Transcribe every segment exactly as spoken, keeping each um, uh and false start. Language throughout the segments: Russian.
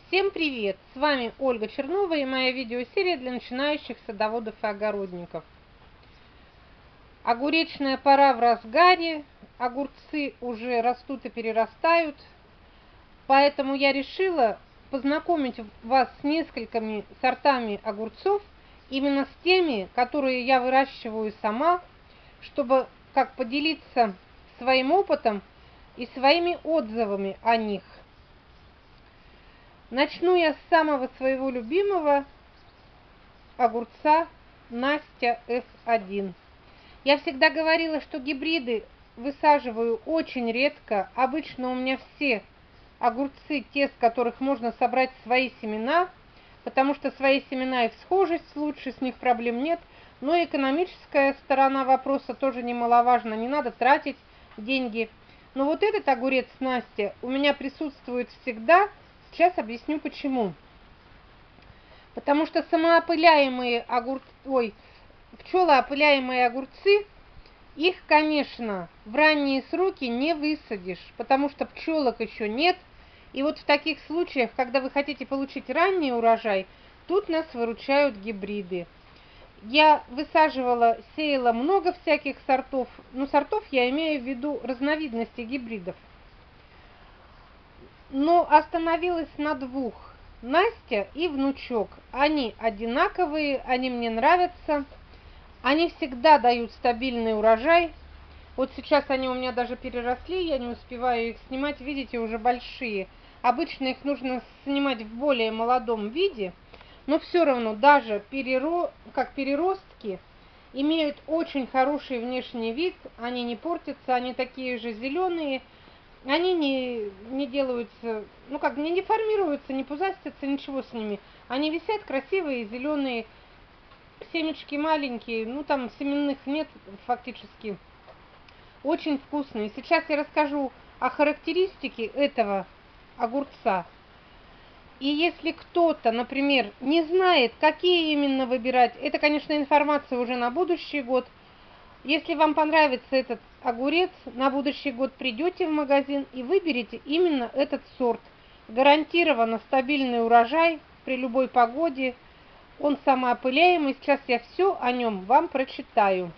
Всем привет! С вами Ольга Чернова и моя видеосерия для начинающих садоводов и огородников. Огуречная пора в разгаре, огурцы уже растут и перерастают, поэтому я решила познакомить вас с несколькими сортами огурцов, именно с теми, которые я выращиваю сама, чтобы как поделиться своим опытом и своими отзывами о них. Начну я с самого своего любимого огурца Настя эс один. Я всегда говорила, что гибриды высаживаю очень редко. Обычно у меня все огурцы, те, с которых можно собрать свои семена, потому что свои семена и всхожесть лучше, с них проблем нет. Но экономическая сторона вопроса тоже немаловажна. Не надо тратить деньги. Но вот этот огурец Настя у меня присутствует всегда. Сейчас объясню почему. Потому что самоопыляемые огурцы, ой, пчелоопыляемые огурцы, их, конечно, в ранние сроки не высадишь, потому что пчелок еще нет. И вот в таких случаях, когда вы хотите получить ранний урожай, тут нас выручают гибриды. Я высаживала, сеяла много всяких сортов, но сортов я имею в виду разновидности гибридов. Но остановилась на двух. Настя и внучок. Они одинаковые, они мне нравятся. Они всегда дают стабильный урожай. Вот сейчас они у меня даже переросли, я не успеваю их снимать. Видите, уже большие. Обычно их нужно снимать в более молодом виде. Но все равно, даже переро... как переростки, имеют очень хороший внешний вид. Они не портятся, они такие же зеленые. Они не, не делаются, ну как, не деформируются, не пузастятся, ничего с ними. Они висят красивые, зеленые, семечки маленькие, ну там семенных нет фактически. Очень вкусные. Сейчас я расскажу о характеристике этого огурца. И если кто-то, например, не знает, какие именно выбирать, это, конечно, информация уже на будущий год. Если вам понравится этот огурец, на будущий год придете в магазин и выберете именно этот сорт. Гарантированно стабильный урожай при любой погоде. Он самоопыляемый. Сейчас я все о нем вам прочитаю.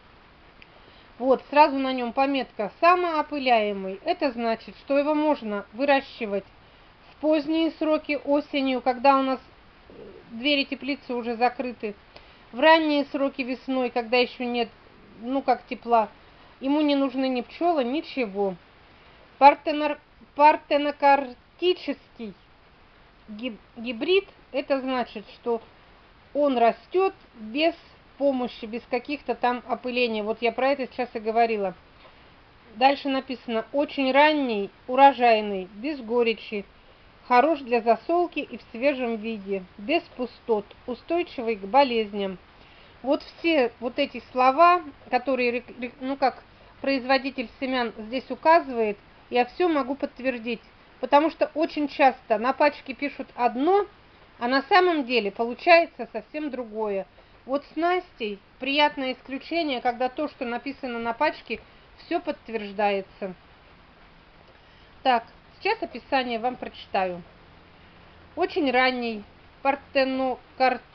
Вот, сразу на нем пометка самоопыляемый. Это значит, что его можно выращивать в поздние сроки осенью, когда у нас двери теплицы уже закрыты. В ранние сроки весной, когда еще нет, ну как тепла, ему не нужны ни пчелы, ничего. Партенор... Партенокартический гибрид, это значит, что он растет без помощи, без каких-то там опылений. Вот я про это сейчас и говорила. Дальше написано: очень ранний, урожайный, без горечи, хорош для засолки и в свежем виде, без пустот, устойчивый к болезням. Вот все вот эти слова, которые, ну как производитель семян здесь указывает, я все могу подтвердить. Потому что очень часто на пачке пишут одно, а на самом деле получается совсем другое. Вот с Настей приятное исключение, когда то, что написано на пачке, все подтверждается. Так, сейчас описание вам прочитаю. Очень ранний партенокартический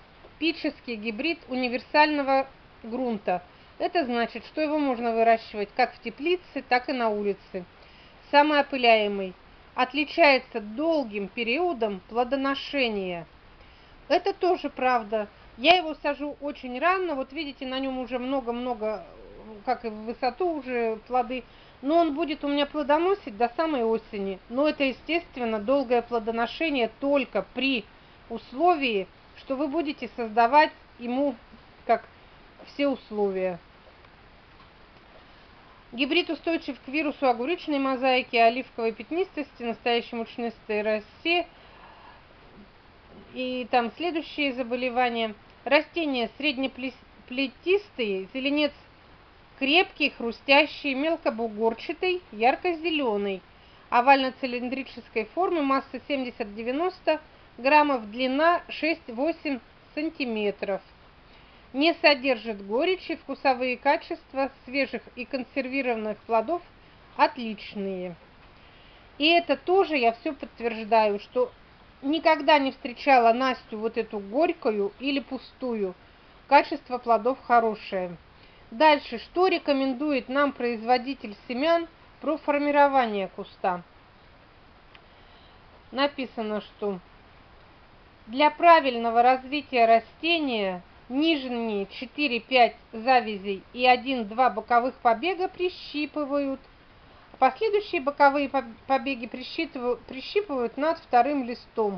гибрид универсального грунта. Это значит, что его можно выращивать как в теплице, так и на улице. Самоопыляемый. Отличается долгим периодом плодоношения. Это тоже правда. Я его сажу очень рано. Вот видите, на нем уже много-много, как и в высоту уже плоды. Но он будет у меня плодоносить до самой осени. Но это, естественно, долгое плодоношение только при условии, что вы будете создавать ему как все условия. Гибрид устойчив к вирусу огуречной мозаики, оливковой пятнистости, настоящей мучнистой росе и там следующие заболевания. Растения среднеплетистые, зеленец крепкий, хрустящий, мелкобугорчатый, ярко-зеленый, овально-цилиндрической формы, масса семьдесят-девяносто граммов, длина шесть-восемь сантиметров. Не содержит горечи, вкусовые качества свежих и консервированных плодов отличные. И это тоже я все подтверждаю, что никогда не встречала Настю вот эту горькую или пустую. Качество плодов хорошее. Дальше, что рекомендует нам производитель семян про формирование куста? Написано, что для правильного развития растения нижние четыре-пять завязей и один-два боковых побега прищипывают. Последующие боковые побеги прищипывают над вторым листом.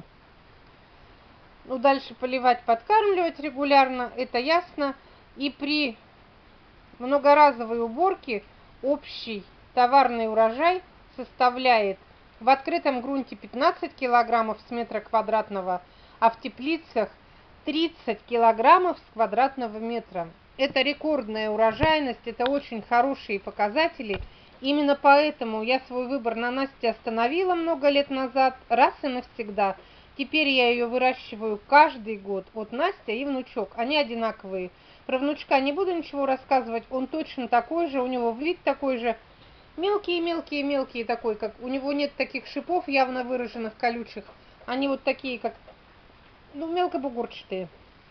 Ну, дальше поливать, подкармливать регулярно, это ясно. И при многоразовой уборке общий товарный урожай составляет в открытом грунте пятнадцать килограммов с метра квадратного, а в теплицах тридцать килограммов с квадратного метра. Это рекордная урожайность, это очень хорошие показатели. Именно поэтому я свой выбор на Насте остановила много лет назад, раз и навсегда. Теперь я ее выращиваю каждый год. Вот Настя и внучок, они одинаковые. Про внучка не буду ничего рассказывать, он точно такой же, у него вид такой же. Мелкие-мелкие-мелкие такой, как у него нет таких шипов явно выраженных, колючих. Они вот такие, как, ну, мелкобугорчатые.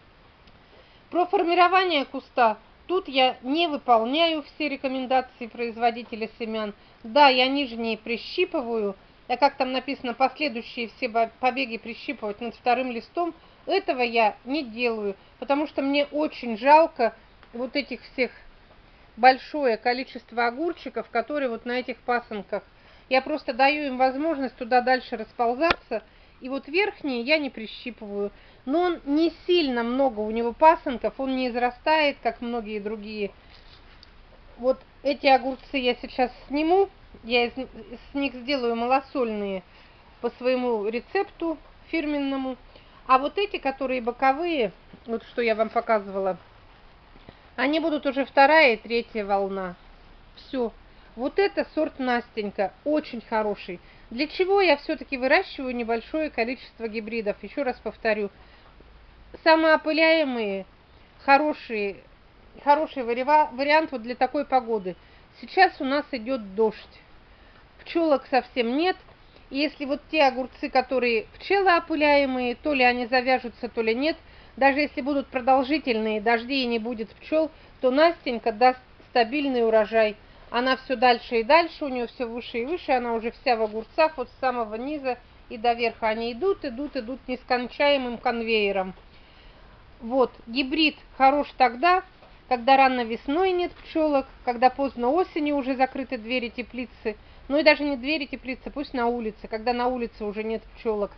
Про формирование куста. Тут я не выполняю все рекомендации производителя семян. Да, я нижние прищипываю, а как там написано, последующие все побеги прищипывать над вторым листом. Этого я не делаю, потому что мне очень жалко вот этих всех большое количество огурчиков, которые вот на этих пасынках. Я просто даю им возможность туда дальше расползаться. И вот верхние я не прищипываю. Но он не сильно много, у него пасынков, он не израстает, как многие другие. Вот эти огурцы я сейчас сниму, я из, с них сделаю малосольные по своему рецепту фирменному. А вот эти, которые боковые, вот что я вам показывала, они будут уже вторая и третья волна. Все. Вот это сорт Настенька, очень хороший. Для чего я все-таки выращиваю небольшое количество гибридов? Еще раз повторю. Самоопыляемые, хорошие, хороший вариант вот для такой погоды. Сейчас у нас идет дождь. Пчелок совсем нет. И если вот те огурцы, которые пчелоопыляемые, то ли они завяжутся, то ли нет, даже если будут продолжительные дожди и не будет пчел, то Настенька даст стабильный урожай. Она все дальше и дальше, у нее все выше и выше, она уже вся в огурцах, вот с самого низа и до верха. Они идут, идут, идут нескончаемым конвейером. Вот, гибрид хорош тогда, когда рано весной нет пчелок, когда поздно осенью уже закрыты двери теплицы. Ну и даже не двери теплицы, пусть на улице, когда на улице уже нет пчелок.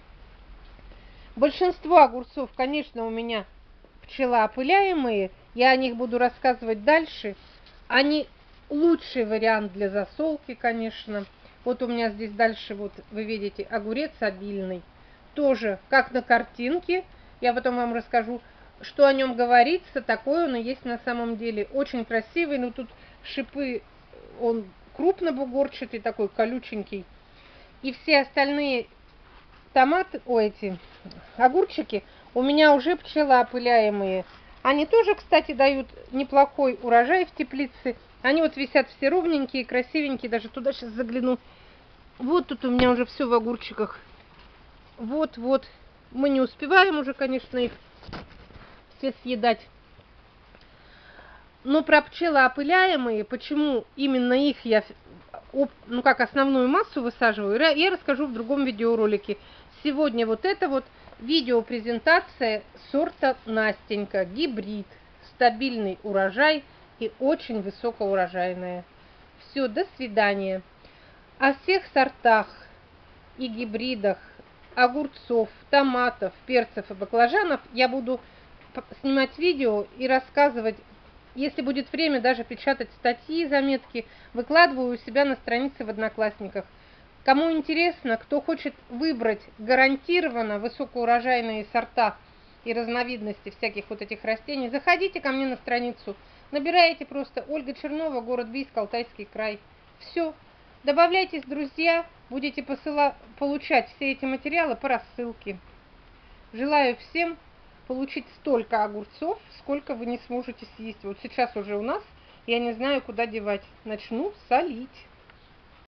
Большинство огурцов, конечно, у меня пчелоопыляемые, я о них буду рассказывать дальше. Они лучший вариант для засолки, конечно. Вот у меня здесь дальше, вот вы видите, огурец обильный. Тоже, как на картинке, я потом вам расскажу, что о нем говорится, такой он и есть на самом деле. Очень красивый, но тут шипы, он крупно-бугорчатый, такой колюченький. И все остальные томаты, о, эти огурчики у меня уже пчелоопыляемые. Они тоже, кстати, дают неплохой урожай в теплице. Они вот висят все ровненькие, красивенькие. Даже туда сейчас загляну. Вот тут у меня уже все в огурчиках. Вот, вот. Мы не успеваем уже, конечно, их все съедать. Но про пчелоопыляемые, почему именно их я, ну как основную массу высаживаю, я расскажу в другом видеоролике. Сегодня вот это вот видеопрезентация сорта Настенька, гибрид, стабильный урожай и очень высокоурожайная. Все, до свидания. О всех сортах и гибридах огурцов, томатов, перцев и баклажанов я буду снимать видео и рассказывать. Если будет время, даже печатать статьи, заметки, выкладываю у себя на странице в Одноклассниках. Кому интересно, кто хочет выбрать гарантированно высокоурожайные сорта и разновидности всяких вот этих растений, заходите ко мне на страницу, набираете просто Ольга Чернова, город Бийск, Алтайский край. Все. Добавляйтесь, друзья, будете посыла... получать все эти материалы по рассылке. Желаю всем получить столько огурцов, сколько вы не сможете съесть. Вот сейчас уже у нас, я не знаю, куда девать. Начну солить.